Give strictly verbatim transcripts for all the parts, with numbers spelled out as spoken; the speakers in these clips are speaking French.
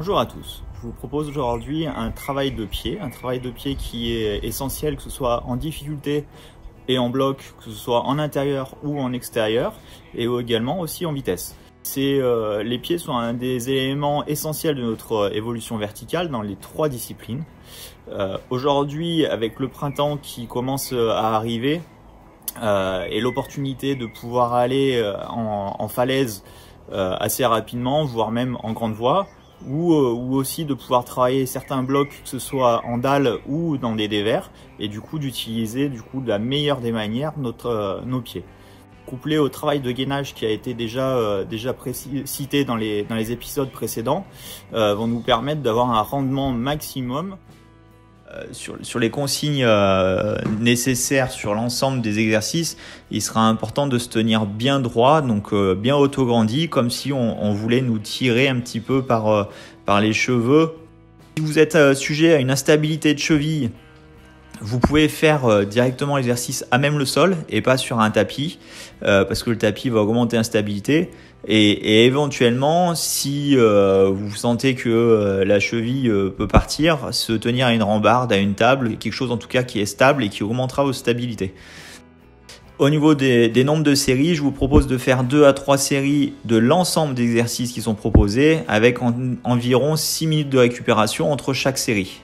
Bonjour à tous, je vous propose aujourd'hui un travail de pied, un travail de pied qui est essentiel que ce soit en difficulté et en bloc, que ce soit en intérieur ou en extérieur, et également aussi en vitesse. C'est, euh, les pieds sont un des éléments essentiels de notre évolution verticale dans les trois disciplines. Euh, aujourd'hui, avec le printemps qui commence à arriver euh, et l'opportunité de pouvoir aller en, en falaise euh, assez rapidement, voire même en grande voie, ou, euh, ou aussi de pouvoir travailler certains blocs, que ce soit en dalle ou dans des dévers, et du coup d'utiliser du coup de la meilleure des manières notre, euh, nos pieds. Couplé au travail de gainage qui a été déjà, euh, déjà cité dans les, dans les épisodes précédents, euh, vont nous permettre d'avoir un rendement maximum. Euh, sur, sur les consignes euh, nécessaires sur l'ensemble des exercices, il sera important de se tenir bien droit, donc euh, bien auto-grandi, comme si on, on voulait nous tirer un petit peu par, euh, par les cheveux. Si vous êtes euh, sujet à une instabilité de cheville, vous pouvez faire euh, directement l'exercice à même le sol et pas sur un tapis, euh, parce que le tapis va augmenter l'instabilité. Et, et éventuellement, si euh, vous sentez que euh, la cheville euh, peut partir, se tenir à une rambarde, à une table, quelque chose en tout cas qui est stable et qui augmentera votre stabilité. Au niveau des, des nombres de séries, je vous propose de faire deux à trois séries de l'ensemble des exercices qui sont proposés, avec en, environ six minutes de récupération entre chaque série.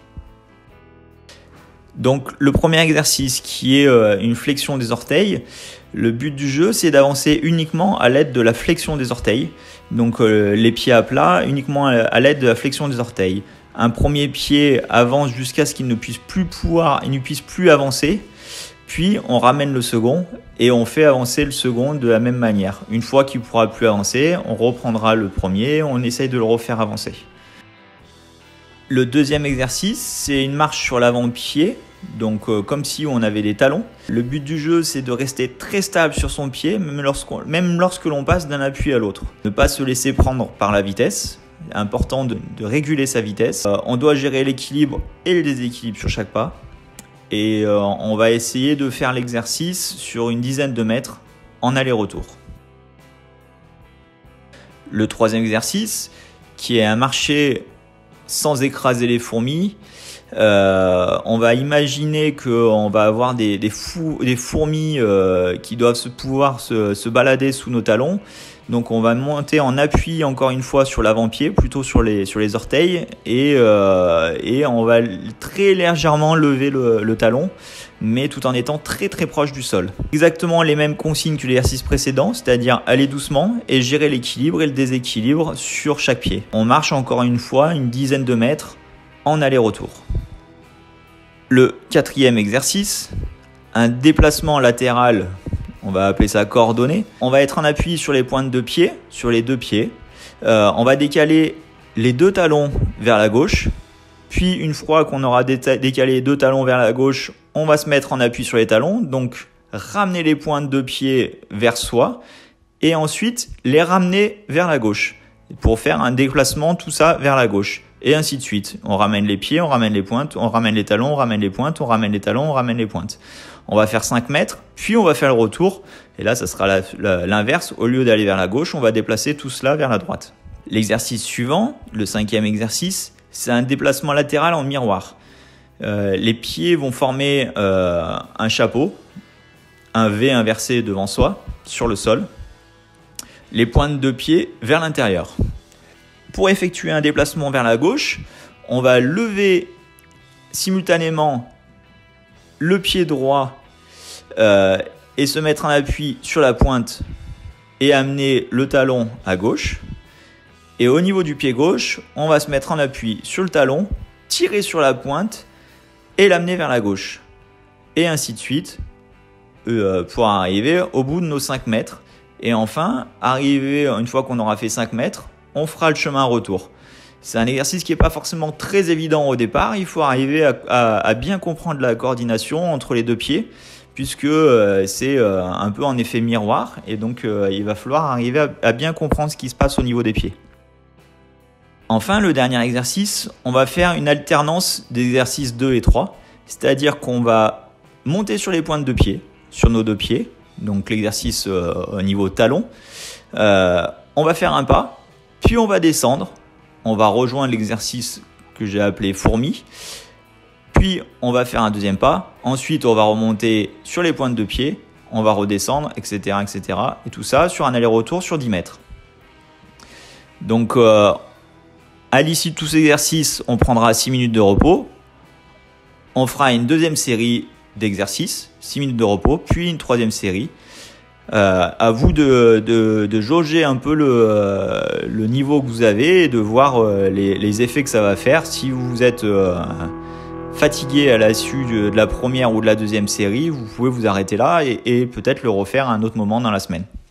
Donc le premier exercice qui est euh, une flexion des orteils, le but du jeu c'est d'avancer uniquement à l'aide de la flexion des orteils, donc euh, les pieds à plat uniquement à l'aide de la flexion des orteils. Un premier pied avance jusqu'à ce qu'il ne puisse plus pouvoir, il ne puisse plus avancer, puis on ramène le second et on fait avancer le second de la même manière. Une fois qu'il ne pourra plus avancer, on reprendra le premier, on essaye de le refaire avancer. Le deuxième exercice, c'est une marche sur l'avant-pied, donc euh, comme si on avait des talons. Le but du jeu, c'est de rester très stable sur son pied, même, même lorsque l'on passe d'un appui à l'autre. Ne pas se laisser prendre par la vitesse, c'est important de, de réguler sa vitesse. Euh, on doit gérer l'équilibre et le déséquilibre sur chaque pas. Et euh, on va essayer de faire l'exercice sur une dizaine de mètres en aller-retour. Le troisième exercice, qui est un marché sans écraser les fourmis, euh, on va imaginer qu'on va avoir des, des, fou, des fourmis euh, qui doivent se, pouvoir se, se balader sous nos talons. Donc on va monter en appui encore une fois sur l'avant-pied, plutôt sur les, sur les orteils, et, euh, et on va très légèrement lever le, le talon, mais tout en étant très très proche du sol. Exactement les mêmes consignes que l'exercice précédent, c'est-à-dire aller doucement et gérer l'équilibre et le déséquilibre sur chaque pied. On marche encore une fois une dizaine de mètres en aller-retour. Le quatrième exercice, un déplacement latéral. On va appeler ça coordonné. On va être en appui sur les pointes de pied, sur les deux pieds. Euh, on va décaler les deux talons vers la gauche. Puis une fois qu'on aura décalé les deux talons vers la gauche, on va se mettre en appui sur les talons. Donc ramener les pointes de pied vers soi et ensuite les ramener vers la gauche pour faire un déplacement, tout ça vers la gauche. Et ainsi de suite. On ramène les pieds, on ramène les pointes, on ramène les talons, on ramène les pointes, on ramène les talons, on ramène les pointes. On va faire cinq mètres, puis on va faire le retour. Et là, ça sera l'inverse. Au lieu d'aller vers la gauche, on va déplacer tout cela vers la droite. L'exercice suivant, le cinquième exercice, c'est un déplacement latéral en miroir. Euh, les pieds vont former euh, un chapeau, un V inversé devant soi, sur le sol. Les pointes de pied vers l'intérieur. Pour effectuer un déplacement vers la gauche, on va lever simultanément le pied droit euh, et se mettre en appui sur la pointe et amener le talon à gauche. Et au niveau du pied gauche, on va se mettre en appui sur le talon, tirer sur la pointe et l'amener vers la gauche. Et ainsi de suite euh, pour arriver au bout de nos cinq mètres. Et enfin, arriver une fois qu'on aura fait cinq mètres, on fera le chemin retour. C'est un exercice qui n'est pas forcément très évident au départ. Il faut arriver à, à, à bien comprendre la coordination entre les deux pieds, puisque euh, c'est euh, un peu en effet miroir. Et donc, euh, il va falloir arriver à, à bien comprendre ce qui se passe au niveau des pieds. Enfin, le dernier exercice, on va faire une alternance des exercices deux et trois. C'est-à-dire qu'on va monter sur les pointes de pied, sur nos deux pieds. Donc, l'exercice euh, au niveau talon. Euh, on va faire un pas. Puis on va descendre on va rejoindre l'exercice que j'ai appelé fourmi. Puis on va faire un deuxième pas. Ensuite, on va remonter sur les pointes de pied. On va redescendre, et cetera, et cetera. Et tout ça sur un aller-retour sur dix mètres. Donc, euh, à l'issue de tous ces exercices, on prendra six minutes de repos. On fera une deuxième série d'exercices, six minutes de repos, puis une troisième série. Euh, à vous de, de, de jauger un peu le, le niveau que vous avez et de voir euh, les, les effets que ça va faire. Si vous êtes euh, fatigué à l'issue de, de la première ou de la deuxième série, vous pouvez vous arrêter là et, et peut-être le refaire à un autre moment dans la semaine.